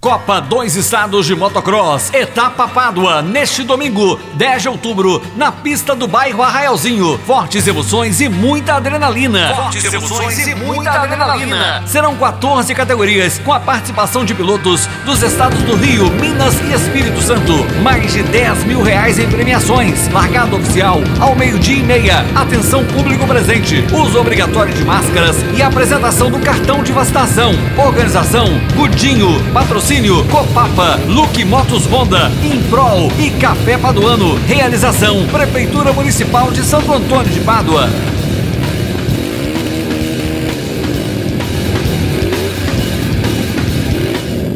Copa 2 Estados de Motocross, etapa Pádua, neste domingo, 10 de outubro, na pista do bairro Arraialzinho. Fortes emoções e muita adrenalina. Serão 14 categorias, com a participação de pilotos dos estados do Rio, Minas e Espírito Santo. Mais de R$10 mil em premiações. Largada oficial ao 12h30. Atenção público presente. Uso obrigatório de máscaras e apresentação do cartão de vacinação. Organização Gudinho. Patrocínio Copapa, Look Motos Honda, Improl e Café Paduano. Realização Prefeitura Municipal de Santo Antônio de Pádua.